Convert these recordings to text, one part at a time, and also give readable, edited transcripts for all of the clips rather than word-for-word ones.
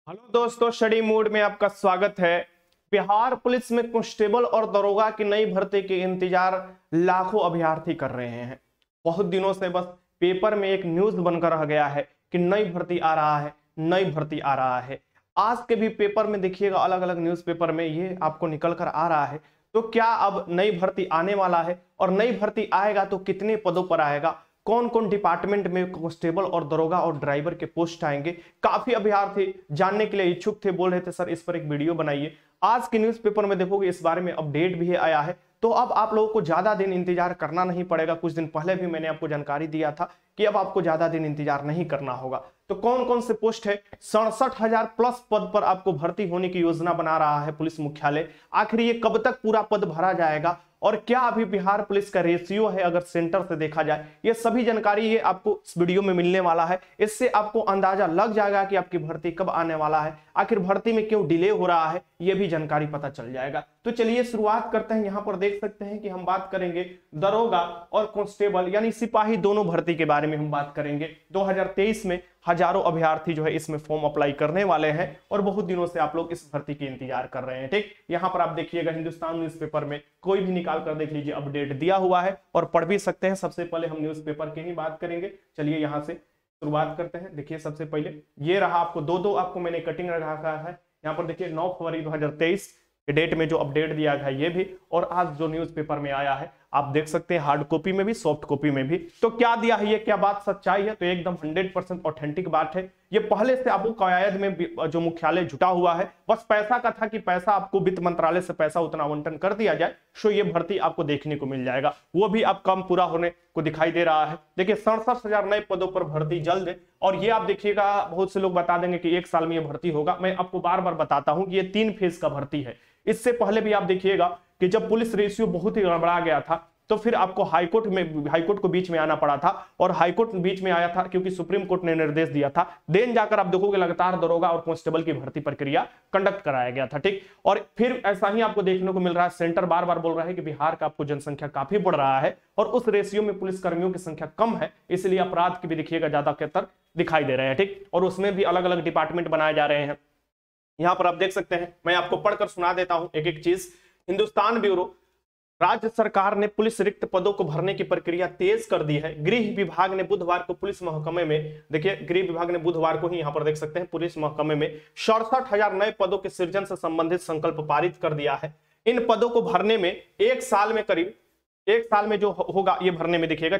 Hello दोस्तों, study mood में आपका स्वागत है। बिहार पुलिस में कांस्टेबल और दरोगा की नई भर्ती के इंतजार लाखों अभ्यर्थी कर रहे हैं। बहुत दिनों से बस पेपर में एक न्यूज बनकर रह गया है कि नई भर्ती आ रहा है, नई भर्ती आ रहा है। आज के भी पेपर में देखिएगा, अलग अलग न्यूज पेपर में ये आपको निकल कर आ रहा है। तो क्या अब नई भर्ती आने वाला है, और नई भर्ती आएगा तो कितने पदों पर आएगा, कौन कौन डिपार्टमेंट में कांस्टेबल और दरोगा और ड्राइवर के पोस्ट आएंगे। काफी अभ्यर्थी जानने के लिए इच्छुक थे, बोल रहे थे सर इस पर एक वीडियो बनाइए। आज के न्यूज़पेपर में देखोगे इस बारे में अपडेट भी आया है। तो अब आप लोगों को ज्यादा दिन इंतजार करना नहीं पड़ेगा। कुछ दिन पहले भी मैंने आपको जानकारी दिया था कि अब आपको ज्यादा दिन इंतजार नहीं करना होगा। तो कौन कौन से पोस्ट है, 67,000 प्लस पद पर आपको भर्ती होने की योजना बना रहा है पुलिस मुख्यालय। आखिर ये कब तक पूरा पद भरा जाएगा, और क्या अभी बिहार पुलिस का रेशियो है अगर सेंटर से देखा जाए, ये सभी जानकारी ये आपको इस वीडियो में मिलने वाला है। इससे आपको अंदाजा लग जाएगा कि आपकी भर्ती कब आने वाला है, आखिर भर्ती में क्यों डिले हो रहा है, ये भी जानकारी पता चल जाएगा। तो चलिए शुरुआत करते हैं। यहाँ पर देख सकते हैं कि हम बात करेंगे दरोगा और कांस्टेबल यानी सिपाही दोनों भर्ती के बारे में हम बात करेंगे। 2023 में हजारों अभ्यर्थी जो है इसमें फॉर्म अप्लाई करने वाले हैं, और बहुत दिनों से आप लोग इस भर्ती की इंतजार कर रहे हैं। ठीक, यहाँ पर आप देखिएगा हिंदुस्तान न्यूज़पेपर में कोई भी निकाल कर देख लीजिए, अपडेट दिया हुआ है और पढ़ भी सकते हैं। सबसे पहले हम न्यूज़पेपर की ही बात करेंगे। चलिए यहाँ से शुरुआत करते हैं। देखिए सबसे पहले ये रहा, आपको दो आपको मैंने कटिंग रखा है। यहाँ पर देखिए 9 फरवरी 2023 के डेट में जो अपडेट दिया गया ये भी, और आज जो न्यूज़पेपर में आया है आप देख सकते हैं, हार्ड कॉपी में भी सॉफ्ट कॉपी में भी। तो क्या दिया है, ये क्या बात सच्चाई है, तो एकदम 100% ऑथेंटिक बात है। ये पहले से आपको कवायद में जो मुख्यालय जुटा हुआ है, बस पैसा का था कि पैसा आपको वित्त मंत्रालय से पैसा उतना आवंटन कर दिया जाए, सो ये भर्ती आपको देखने को मिल जाएगा। वो भी अब कम पूरा होने को दिखाई दे रहा है। देखिए 67,000 नए पदों पर भर्ती जल्द, और ये आप देखिएगा बहुत से लोग बता देंगे कि 1 साल में ये भर्ती होगा। मैं आपको बार बार बताता हूं कि ये 3 फेज का भर्ती है। इससे पहले भी आप देखिएगा कि जब पुलिस रेशियो बहुत ही गड़बड़ा गया था, तो फिर आपको हाईकोर्ट को बीच में आना पड़ा था, और हाईकोर्ट बीच में आया था क्योंकि सुप्रीम कोर्ट ने निर्देश दिया था। देन जाकर आप देखोगे लगातार दरोगा और कांस्टेबल की भर्ती प्रक्रिया कंडक्ट कराया गया था। ठीक, और फिर ऐसा ही आपको देखने को मिल रहा है। सेंटर बार बार बोल रहा है कि बिहार का आपको जनसंख्या काफी बढ़ रहा है, और उस रेशियो में पुलिस कर्मियों की संख्या कम है, इसलिए अपराध की भी देखिएगा ज्यादा बेहतर दिखाई दे रहे हैं। ठीक, और उसमें भी अलग अलग डिपार्टमेंट बनाए जा रहे हैं। यहां पर आप देख सकते हैं, मैं आपको पढ़कर सुना देता हूं एक एक चीज। हिंदुस्तान ब्यूरो, राज्य सरकार ने पुलिस रिक्त पदों को भरने की प्रक्रिया तेज कर दी है। गृह विभाग ने बुधवार को पुलिस महकमे में, देखिए गृह विभाग ने बुधवार को ही यहाँ पर देख सकते हैं पुलिस महकमे में 67,000 नए पदों के सृजन से संबंधित संकल्प पारित कर दिया है। इन पदों को भरने में 1 साल में करीब 1 साल में जो होगा ये भरने में देखिएगा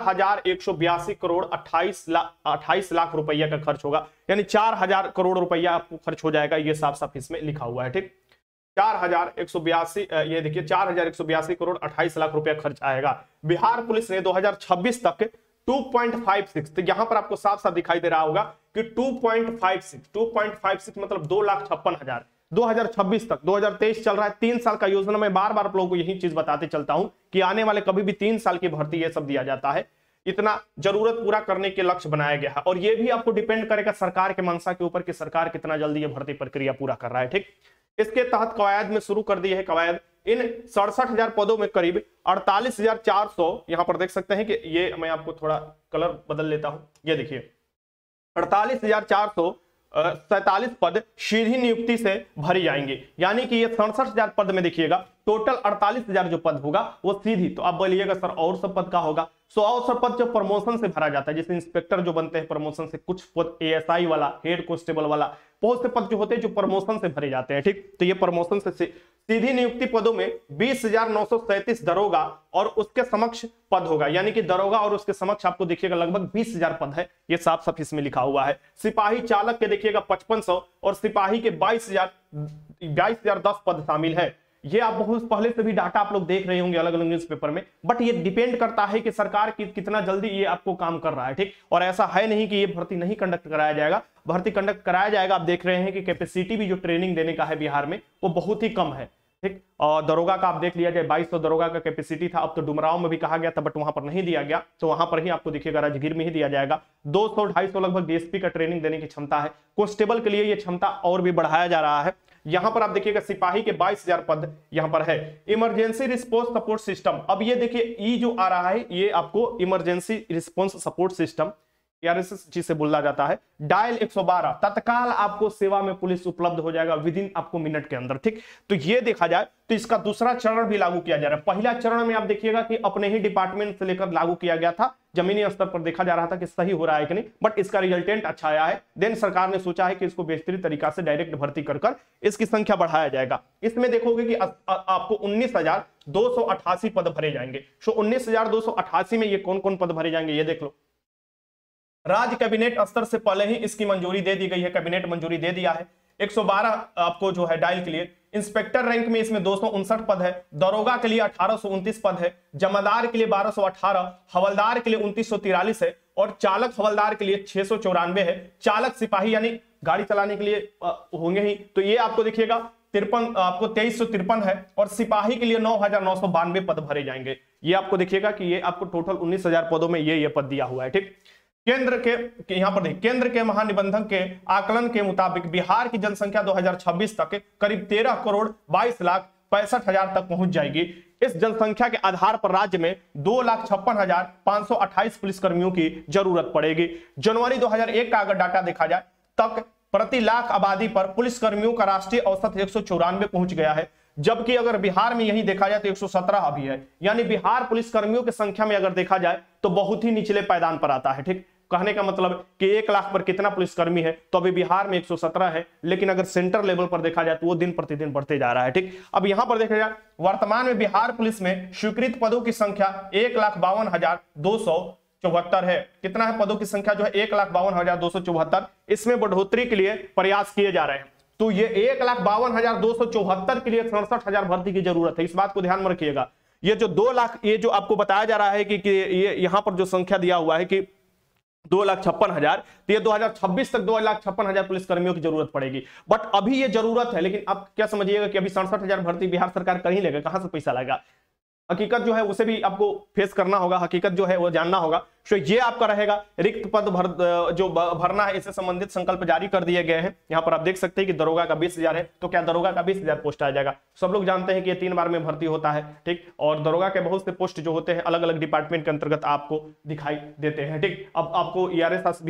4,182 करोड़ 28 लाख रुपया का खर्च होगा, यानी 4,000 करोड़ रुपया आपको खर्च हो जाएगा। ये साफ साफ इसमें लिखा हुआ है। ठीक, 4,182, ये देखिए 4,182 करोड़ 28 लाख रुपया खर्च आएगा। बिहार पुलिस ने 2026 तक 2.56, तो यहां पर आपको साफ साफ दिखाई दे रहा होगा कि 2.56 मतलब 2,56,000 2026 तक। 2023 चल रहा है, 3 साल का योजना। मैं बार बार आप लोगों को यही चीज बताते चलता हूं कि आने वाले कभी भी 3 साल की भर्ती ये सब दिया जाता है। इतना जरूरत पूरा करने के लक्ष्य बनाया गया है, और ये भी आपको डिपेंड करेगा सरकार के मंशा के ऊपर कि सरकार कितना जल्दी ये भर्ती प्रक्रिया पूरा कर रहा है। ठीक, इसके तहत कवायद में शुरू कर दी है। कवायद इन 67,000 पदों में करीब 48,400, यहां पर देख सकते हैं कि ये मैं आपको थोड़ा कलर बदल लेता हूं। ये देखिए 48,447 पद सीधी नियुक्ति से भरी जाएंगे, यानी कि ये 67,000 पद में देखिएगा टोटल 48,000 जो पद होगा वो सीधी। तो आप बोलिएगा सर और सब पद का होगा, सो और सब पद जो प्रमोशन से भरा जाता है, जैसे इंस्पेक्टर जो बनते हैं प्रमोशन से, कुछ पद एएसआई वाला, हेड कांस्टेबल वाला, बहुत से पद जो होते हैं जो प्रमोशन से भरे जाते हैं। ठीक, तो ये प्रमोशन से सीधी नियुक्ति पदों में 20,937 दरोगा और उसके समक्ष पद होगा, यानी कि दरोगा और उसके समक्ष आपको देखिएगा लगभग 20,000 पद है। ये साफ साफ इसमें लिखा हुआ है। सिपाही चालक के देखिएगा 5500 और सिपाही के 22,010 पद शामिल है। ये आप बहुत पहले से भी डाटा आप लोग देख रहे होंगे अलग अलग न्यूज़पेपर में, बट ये डिपेंड करता है कि सरकार कितना जल्दी ये आपको काम कर रहा है। ठीक, और ऐसा है नहीं कि ये भर्ती नहीं कंडक्ट कराया जाएगा, भर्ती कंडक्ट कराया जाएगा। आप देख रहे हैं कि कैपेसिटी भी जो ट्रेनिंग देने का है बिहार में वो बहुत ही कम है। ठीक, और दरोगा का आप देख लिया जाए 2200 दरोगा का कैपेसिटी था। अब तो डुमराव में भी कहा गया था, बट वहां पर नहीं दिया गया, तो वहां पर ही आपको देखिएगा राजगीर में ही दिया जाएगा। 200-250 लगभग डीएसपी का ट्रेनिंग देने की क्षमता है। कांस्टेबल के लिए ये क्षमता और भी बढ़ाया जा रहा है। यहां पर आप देखिएगा सिपाही के 22,000 पद यहां पर है। इमरजेंसी रिस्पांस सपोर्ट सिस्टम, अब ये देखिए ई जो आ रहा है ये आपको emergency response support system, ARSS जिसे बोला जाता है, डायल 112, तत्काल आपको सेवा में पुलिस उपलब्ध हो जाएगा विद इन आपको मिनट के अंदर। ठीक, तो ये देखा जाए तो इसका दूसरा चरण भी लागू किया जा रहा है। पहला चरण में आप देखिएगा कि अपने ही डिपार्टमेंट से लेकर लागू किया गया था, जमीनी स्तर पर देखा जा रहा था कि सही हो रहा है कि नहीं, बट इसका रिजल्टेंट अच्छा आया है। देन सरकार ने सोचा है कि इसको बेहतरीन तरीका से डायरेक्ट भर्ती कर इसकी संख्या बढ़ाया जाएगा। इसमें देखोगे कि आपको 19,288 पद भरे जाएंगे। सो 19,288 में ये कौन कौन पद भरे जाएंगे ये देख लो। राज्य कैबिनेट स्तर से पहले ही इसकी मंजूरी दे दी गई है, कैबिनेट मंजूरी दे दिया है। 112 आपको जो है डायल के लिए। इंस्पेक्टर रैंक में इसमें 259 पद है, दरोगा के लिए 1829 पद है, जमादार के लिए 1218, हवलदार के लिए 2943 है और चालक हवलदार के लिए 694 है। चालक सिपाही यानी गाड़ी चलाने के लिए होंगे ही, तो ये आपको देखिएगा 53 आपको 2353 है और सिपाही के लिए 9,992 पद भरे जाएंगे। ये आपको देखिएगा कि ये आपको टोटल 19,000 पदों में ये पद दिया हुआ है। ठीक, केंद्र के यहां पर देखिए, केंद्र के महानिबंधक के आकलन के मुताबिक बिहार की जनसंख्या 2026 तक करीब 13,22,65,000 तक पहुंच जाएगी। इस जनसंख्या के आधार पर राज्य में 2,56,528 पुलिसकर्मियों की जरूरत पड़ेगी। जनवरी 2001 का अगर डाटा देखा जाए तक प्रति लाख आबादी पर पुलिसकर्मियों का राष्ट्रीय औसत 194 पहुंच गया है, जबकि अगर बिहार में यही देखा जाए तो 117 अभी है। यानी बिहार पुलिसकर्मियों की संख्या में अगर देखा जाए तो बहुत ही निचले पायदान पर आता है। ठीक, कहने का मतलब कि 1 लाख पर कितना पुलिसकर्मी है, तो अभी बिहार में 117 है, लेकिन अगर सेंटर लेवल पर देखा जाए तो वो दिन प्रतिदिन बढ़ते जा रहा है। ठीक, अब यहां पर देखा जाए वर्तमान में बिहार पुलिस में स्वीकृत पदों की संख्या 1,52,274 है। कितना है पदों की संख्या जो है 1,52,274। इसमें बढ़ोतरी के लिए प्रयास किए जा रहे हैं। तो ये 1,52,274 के लिए 67,000 भर्ती की जरूरत है। इस बात को ध्यान में रखिएगा। ये जो 2 लाख, ये जो आपको बताया जा रहा है कि ये यहां पर जो संख्या दिया हुआ है कि 2,56,000, तो ये 2026 तक 2,56,000 पुलिसकर्मियों की जरूरत पड़ेगी। बट अभी ये जरूरत है, लेकिन आप क्या समझिएगा कि अभी 67,000 भर्ती बिहार सरकार कर ही लेगा, कहां से पैसा लाएगा। हकीकत जो है उसे भी आपको फेस करना होगा, हकीकत जो है वो जानना होगा। तो ये आपका रहेगा रिक्त पद जो भरना है, इससे संबंधित संकल्प जारी कर दिए गए हैं। यहाँ पर आप देख सकते हैं कि दरोगा का 20,000 है, तो क्या दरोगा का 20,000 पोस्ट आ जाएगा। सब लोग जानते हैं कि ये 3 बार में भर्ती होता है। ठीक, और दरोगा के बहुत से पोस्ट जो होते हैं अलग अलग डिपार्टमेंट के अंतर्गत आपको दिखाई देते हैं। ठीक, अब आपको ERS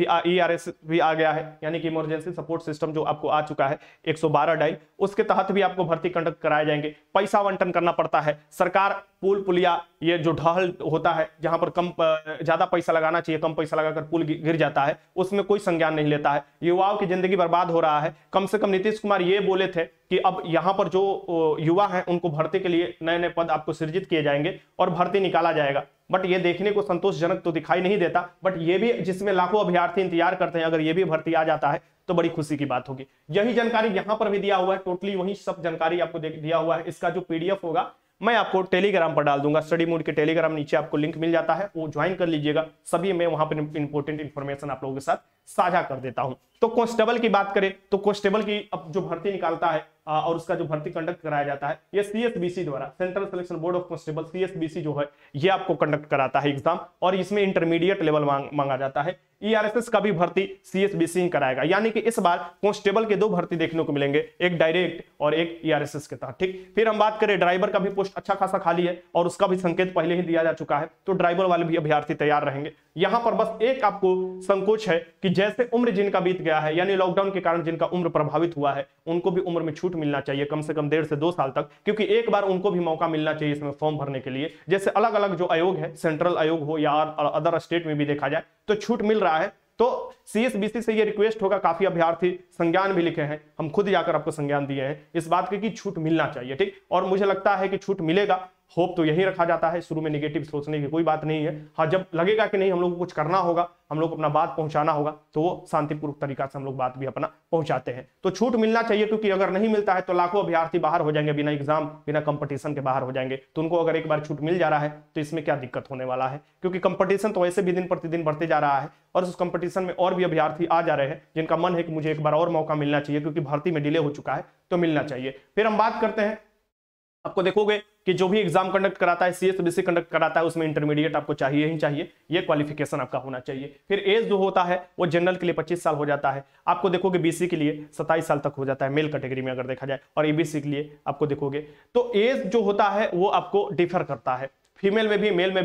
भी आ गया है, यानी कि इमरजेंसी सपोर्ट सिस्टम जो आपको आ चुका है 112 डायल, उसके तहत भी आपको भर्ती कंडक्ट कराए जाएंगे। पैसा आवंटन करना पड़ता है। सरकार पुल पुलिया, ये जो ढहल होता है जहां पर कम ज्यादा पैसा लगाना चाहिए, कम पैसा लगाकर पुल गिर जाता है, उसमें कोई संज्ञान नहीं लेता है। युवाओं की जिंदगी बर्बाद हो रहा है। कम से कम नीतीश कुमार ये बोले थे कि अब यहां पर जो युवा हैं उनको भर्ती के लिए नए नए पद आपको सृजित किए जाएंगे और भर्ती निकाला जाएगा। बट ये देखने को संतोषजनक तो दिखाई नहीं देता, बट ये भी जिसमें लाखों अभ्यर्थी इंतजार करते हैं, अगर ये भी भर्ती आ जाता है तो बड़ी खुशी की बात होगी। यही जानकारी यहां पर भी दिया हुआ है, टोटली वही सब जानकारी आपको दिया हुआ है। इसका जो PDF होगा मैं आपको टेलीग्राम पर डाल दूंगा। स्टडी मोड के टेलीग्राम नीचे आपको लिंक मिल जाता है, वो ज्वाइन कर लीजिएगा। सभी मैं वहां पर इंपॉर्टेंट इंफॉर्मेशन आप लोगों के साथ साझा कर देता हूं। तो कांस्टेबल की बात करें तो कांस्टेबल की अब जो भर्ती निकालता है और उसका जो भर्ती कंडक्ट कराया जाता है, ये CSBC द्वारा, central selection board of constable, CSBC जो है ये आपको कंडक्ट कराता है एग्जाम, और इसमें इंटरमीडिएट लेवल मांगा जाता है। ERSS का भी भर्ती CSBC ही कराएगा। यानी कि इस बार कांस्टेबल के 2 भर्ती देखने को मिलेंगे, एक डायरेक्ट और एक ERSS के तहत। ठीक, फिर हम बात करें ड्राइवर का भी पोस्ट अच्छा खासा खाली है और उसका भी संकेत पहले ही दिया जा चुका है, तो ड्राइवर वाले भी अभ्यर्थी तैयार रहेंगे। यहां पर बस एक आपको संकोच है कि जैसे उम्र जिनका बीत गया है, यानी लॉकडाउन के कारण जिनका उम्र प्रभावित हुआ है, उनको भी उम्र में छूट मिलना चाहिए, कम से कम 1.5 से 2 साल तक, क्योंकि एक बार उनको भी मौका मिलना चाहिए इसमें फॉर्म भरने के लिए। जैसे अलग अलग जो आयोग है, सेंट्रल आयोग हो या अदर स्टेट में भी देखा जाए तो छूट मिल रहा है। तो CSBC से ये रिक्वेस्ट होगा, काफी अभ्यर्थी संज्ञान भी लिखे हैं, हम खुद जाकर आपको संज्ञान दिए हैं इस बात की कि छूट मिलना चाहिए। ठीक, और मुझे लगता है कि छूट मिलेगा। होप तो यही रखा जाता है, शुरू में निगेटिव सोचने की कोई बात नहीं है। हाँ, जब लगेगा कि नहीं हम लोग को कुछ करना होगा, हम लोग को अपना बात पहुंचाना होगा, तो वो शांतिपूर्वक तरीका से हम लोग बात भी अपना पहुंचाते हैं। तो छूट मिलना चाहिए, क्योंकि अगर नहीं मिलता है तो लाखों अभ्यर्थी बाहर हो जाएंगे, बिना एग्जाम बिना कंपटीशन के बाहर हो जाएंगे। तो उनको अगर एक बार छूट मिल जा रहा है तो इसमें क्या दिक्कत होने वाला है, क्योंकि कंपटीशन तो वैसे भी दिन प्रतिदिन बढ़ते जा रहा है और उस कंपटीशन में और भी अभ्यर्थी आ जा रहे हैं जिनका मन है कि मुझे एक बार और मौका मिलना चाहिए, क्योंकि भर्ती में डिले हो चुका है, तो मिलना चाहिए। फिर हम बात करते हैं, आपको देखोगे कि जो भी एग्जाम कंडक्ट कराता है, CSBC कंडक्ट कराता है, उसमें इंटरमीडिएट आपको चाहिए ही चाहिए, ये क्वालिफिकेशन आपका होना चाहिए। फिर एज जो होता है वो जनरल के लिए 25 साल हो जाता है, आपको देखोगे BC के लिए 27 साल तक हो जाता है मेल कैटेगरी में अगर देखा जाए, और EBC के लिए आपको देखोगे तो एज जो होता है वो आपको डिफर करता है, फीमेल में भी मेल में भी।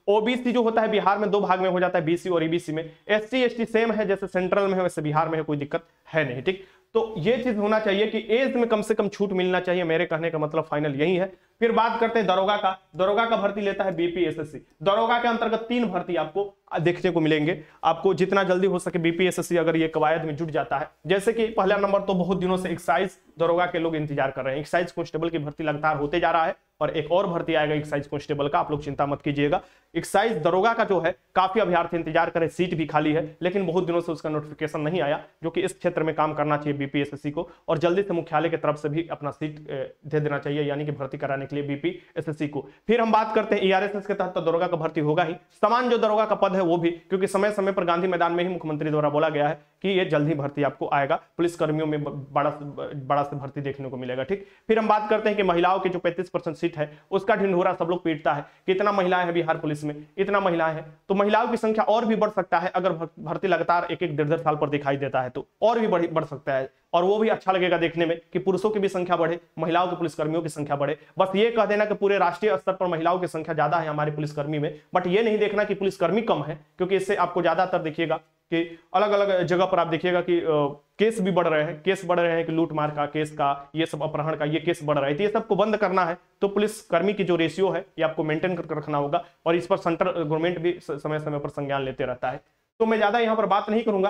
ओबीसी जो होता है बिहार में 2 भाग में हो जाता है, बीसी और ईबीसी में। एससी एसटी सेम है, जैसे सेंट्रल में है वैसे बिहार में है, कोई दिक्कत है नहीं, ठीक। तो ये चीज होना चाहिए कि एज में कम से कम छूट मिलना चाहिए, मेरे कहने का मतलब फाइनल यही है। फिर बात करते हैं दरोगा का। दरोगा का भर्ती लेता है बीपीएसएससी। दरोगा के अंतर्गत 3 भर्ती आपको देखने को मिलेंगे। आपको जितना जल्दी हो सके बीपीएसएससी अगर ये कवायद में जुट जाता है, जैसे कि पहला नंबर तो बहुत दिनों से एक्साइज दरोगा के लोग इंतजार कर रहे हैं। एक्साइज कांस्टेबल की भर्ती लगातार होते जा रहा है और एक और भर्ती आएगा एक्साइज कांस्टेबल का, आप लोग चिंता मत कीजिएगा। एक्साइज दरोगा का जो है काफी अभ्यर्थी इंतजार करे, सीट भी खाली है, लेकिन बहुत दिनों से उसका नोटिफिकेशन नहीं आया, जो कि इस क्षेत्र में काम करना चाहिए बीपीएसएससी को, और जल्दी से मुख्यालय की तरफ से भी अपना सीट दे देना चाहिए, यानी कि भर्ती कराने के लिए बीपीएसएससी को। फिर हम बात करते हैं ईआरएसएस के तहत तो दरोगा का भर्ती होगा ही, समान जो दरोगा का पद है वो भी, क्योंकि समय समय पर गांधी मैदान में ही मुख्यमंत्री द्वारा बोला गया है कि ये जल्द ही भर्ती आपको आएगा, पुलिस कर्मियों में बड़ा से भर्ती देखने को मिलेगा, ठीक। फिर हम बात करते हैं कि महिलाओं की जो 35% सीट है उसका ढिंढोरा सब लोग पीटता है, कितना महिलाएं हैं बिहार पुलिस में, इतना महिलाएं हैं, तो महिलाओं की संख्या और भी बढ़ सकता है अगर भर्ती लगातार 1-1, 1.5 साल पर दिखाई देता है तो और भी बढ़ सकता है, और वो भी अच्छा लगेगा देखने में कि पुरुषों की भी संख्या बढ़े, महिलाओं के पुलिसकर्मियों की संख्या बढ़े। बस ये कह देना कि पूरे राष्ट्रीय स्तर पर महिलाओं की संख्या ज्यादा है हमारे पुलिसकर्मी में, बट ये नहीं देखना कि पुलिसकर्मी कम है, क्योंकि इससे आपको ज्यादातर देखिएगा कि अलग अलग जगह पर आप देखिएगा कि केस भी बढ़ रहे हैं, केस बढ़ रहे हैं कि लूटमार का केस का, ये सब अपहरण का ये केस बढ़ रहा है, तो ये सबको बंद करना है तो पुलिसकर्मी की जो रेशियो है ये आपको मेंटेन करके रखना होगा, और इस पर सेंट्रल गवर्नमेंट भी समय समय पर संज्ञान लेते रहता है। तो मैं ज्यादा यहाँ पर बात नहीं करूंगा,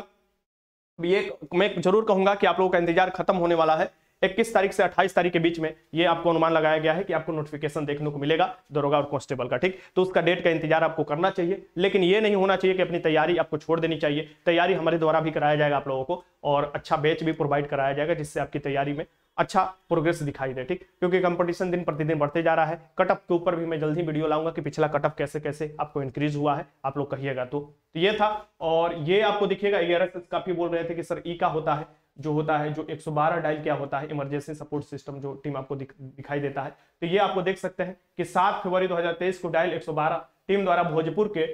ये मैं जरूर कहूंगा कि आप लोगों का इंतजार खत्म होने वाला है। 21 तारीख से 28 तारीख के बीच में ये आपको अनुमान लगाया गया है कि आपको नोटिफिकेशन देखने को मिलेगा दरोगा और कांस्टेबल का, ठीक। तो उसका डेट का इंतजार आपको करना चाहिए, लेकिन ये नहीं होना चाहिए कि अपनी तैयारी आपको छोड़ देनी चाहिए। तैयारी हमारे द्वारा भी कराया जाएगा आप लोगों को, और अच्छा बैच भी प्रोवाइड कराया जाएगा, जिससे आपकी तैयारी में अच्छा प्रोग्रेस दिखाई दे, ठीक। क्योंकि कंपटीशन दिन प्रतिदिन बढ़ते जा रहा है। कटअप के ऊपर भी मैं जल्दी वीडियो लाऊंगा कि पिछला कटअप कैसे कैसे आपको इंक्रीज हुआ है, आप लोग कहिएगा तो ये था। और ये आपको दिखेगा, ईआरएसएस काफी बोल रहे थे कि सर ई का होता है जो 112 डायल क्या होता है, इमरजेंसी सपोर्ट सिस्टम जो टीम आपको दिखाई देता है, तो ये आपको देख सकते हैं कि 7 फरवरी 2023 को डायल 112 टीम द्वारा भोजपुर के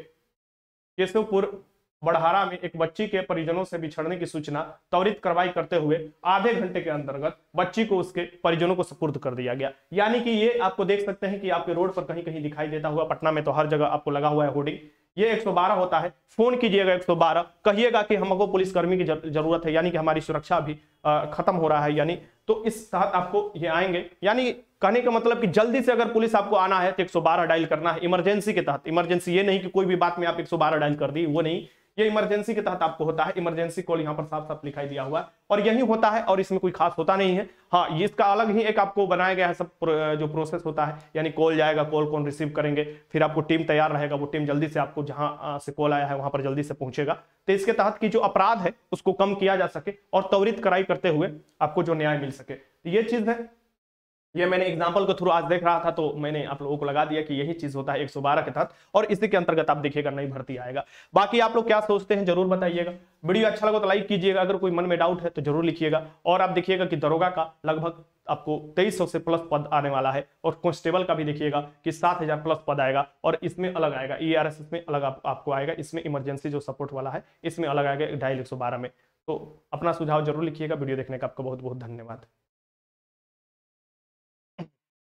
केशवपुर बड़हारा में एक बच्ची के परिजनों से बिछड़ने की सूचना त्वरित कार्रवाई करते हुए आधे घंटे के अंतर्गत बच्ची को उसके परिजनों को सुपुर्द कर दिया गया। यानी कि ये आपको देख सकते हैं कि आपके रोड पर कहीं कहीं दिखाई देता हुआ, पटना में तो हर जगह आपको लगा हुआ है होर्डिंग, ये 112 होता है। फोन कीजिएगा 112, कहिएगा कि हमको पुलिसकर्मी की जरूरत है, यानी कि हमारी सुरक्षा अभी खत्म हो रहा है, यानी तो इस तहत आपको ये आएंगे। यानी कहने का मतलब कि जल्दी से अगर पुलिस आपको आना है तो 112 डायल करना है इमरजेंसी के तहत। इमरजेंसी ये नहीं कि कोई भी बात में आप 112 डायल कर दी, वो नहीं, ये इमरजेंसी के तहत आपको होता है। इमरजेंसी कॉल यहाँ पर साफ साफ लिखाई दिया हुआ है, और यही होता है, और इसमें कोई खास होता नहीं है। हाँ, ये इसका अलग ही एक आपको बनाया गया है सब जो प्रोसेस होता है, यानी कॉल जाएगा, कॉल कौन रिसीव करेंगे, फिर आपको टीम तैयार रहेगा, वो टीम जल्दी से आपको जहां से कॉल आया है वहां पर जल्दी से पहुंचेगा। तो इसके तहत की जो अपराध है उसको कम किया जा सके और त्वरित कार्रवाई करते हुए आपको जो न्याय मिल सके, तो ये चीज है। ये मैंने एग्जांपल के थ्रू आज देख रहा था तो मैंने आप लोगों को लगा दिया कि यही चीज होता है 112 के तहत, और इसी के अंतर्गत आप देखिएगा नई भर्ती आएगा। बाकी आप लोग क्या सोचते हैं जरूर बताइएगा। वीडियो अच्छा लगा तो लाइक कीजिएगा, अगर कोई मन में डाउट है तो जरूर लिखिएगा। और आप देखिएगा कि दरोगा का लगभग आपको 2300 से प्लस पद आने वाला है, और कांस्टेबल का भी देखिएगा कि 7000 प्लस पद आएगा, और इसमें अलग आएगा, ईआरएसएस में अलग आपको आएगा, इसमें इमरजेंसी जो सपोर्ट वाला है इसमें अलग आएगा डायल 112 में। तो अपना सुझाव जरूर लिखिएगा। वीडियो देखने का आपका बहुत बहुत धन्यवाद।